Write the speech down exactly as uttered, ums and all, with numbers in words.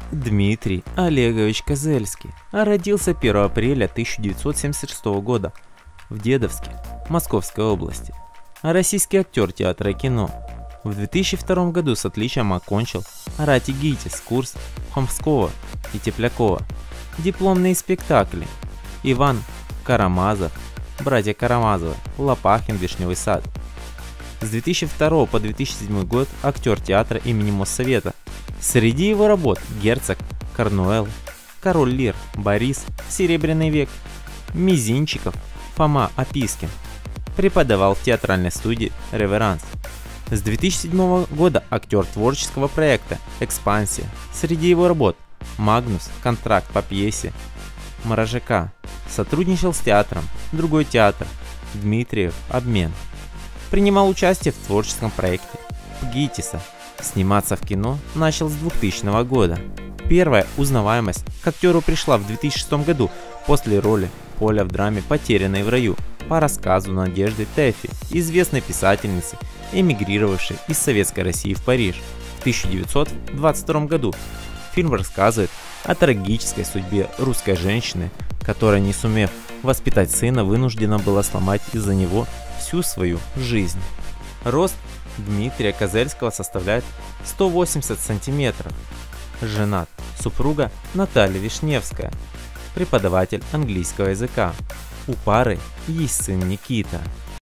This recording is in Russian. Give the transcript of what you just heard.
Дмитрий Олегович Козельский родился первого апреля тысяча девятьсот семьдесят шестого года в Дедовске, Московской области. Российский актер театра и кино. В две тысячи втором году с отличием окончил Арати ГИТИС курс Хомского и Теплякова. Дипломные спектакли: Иван Карамазов, Братья Карамазовы, Лопахин, Вишневый сад. С две тысячи второго по две тысячи седьмой год актер театра имени Моссовета. Среди его работ: Герцог, Корнуэлл, Король Лир, Борис, Серебряный век, Мизинчиков, Фома Опискин. Преподавал в театральной студии «Реверанс». С две тысячи седьмого года актер творческого проекта «Экспансия». Среди его работ: Магнус, Контракт по пьесе, Морожака. Сотрудничал с театром Другой театр, Дмитриев, Обмен. Принимал участие в творческом проекте ГИТИСа. Сниматься в кино начал с двухтысячного года. Первая узнаваемость к актеру пришла в две тысячи шестом году после роли Поля в драме «Потерянный в раю» по рассказу Надежды Тэффи, известной писательницы, эмигрировавшей из Советской России в Париж в тысяча девятьсот двадцать втором году. Фильм рассказывает о трагической судьбе русской женщины, которая, не сумев воспитать сына, вынуждена была сломать из-за него всю свою жизнь. Рост Дмитрия Козельского составляет сто восемьдесят сантиметров. Женат. Супруга Наталья Вишневская, преподаватель английского языка. У пары есть сын Никита.